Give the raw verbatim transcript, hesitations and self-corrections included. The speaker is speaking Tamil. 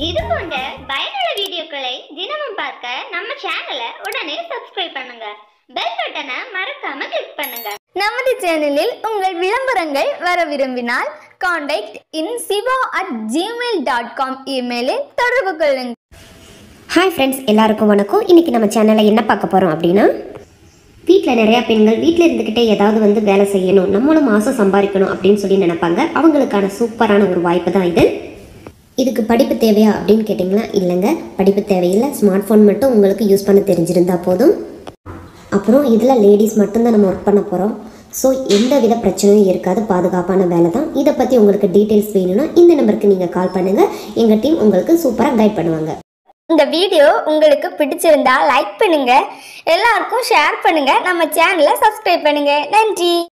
இது போன்ற பயனுள்ள வீடியோக்களை தினமும் பார்க்க நம்ம சேனலை உடனே சப்ஸ்கிரைப் பண்ணுங்க. பெல் பட்டனை மறக்காம கிளிக் பண்ணுங்க. நமது சேனலில் உங்கள் விளம்பரங்கள் வர விரும்பினால் contactinsiva at gmail dot com இமெயிலில் தொடர்பு கொள்ளுங்கள். ஹாய் ஃப்ரெண்ட்ஸ், எல்லாருக்கும் வணக்கம். இன்றைக்கி நம்ம சேனலில் என்ன பார்க்க போகிறோம் அப்படின்னா, வீட்டில் நிறையா பெண்கள் வீட்டில் இருந்துக்கிட்டே ஏதாவது வந்து வேலை செய்யணும், நம்மளும் மாதம் சம்பாதிக்கணும் அப்படின்னு சொல்லி நினைப்பாங்க. அவங்களுக்கான சூப்பரான ஒரு வாய்ப்பு தான் இது. இதுக்கு படிப்பு தேவையா அப்படின்னு கேட்டிங்களா? இல்லைங்க, படிப்பு தேவையில்லை. ஸ்மார்ட் ஃபோன் மட்டும் உங்களுக்கு யூஸ் பண்ண தெரிஞ்சிருந்தால் போதும். அப்புறம் இதில் லேடிஸ் மட்டும்தான் நம்ம ஒர்க் பண்ண போகிறோம். ஸோ எந்த வித பிரச்சனையும் இருக்காது, பாதுகாப்பான வேலை தான். இதை பற்றி உங்களுக்கு டீட்டெயில்ஸ் வேணும்னா இந்த நம்பருக்கு நீங்கள் கால் பண்ணுங்கள். எங்கள் டீம் உங்களுக்கு சூப்பராக கைட் பண்ணுவாங்க. இந்த வீடியோ உங்களுக்கு பிடிச்சிருந்தா லைக் பண்ணுங்க, எல்லாருக்கும் ஷேர் பண்ணுங்க, நம்ம சேனலை சப்ஸ்கிரைப் பண்ணுங்க. நன்றி.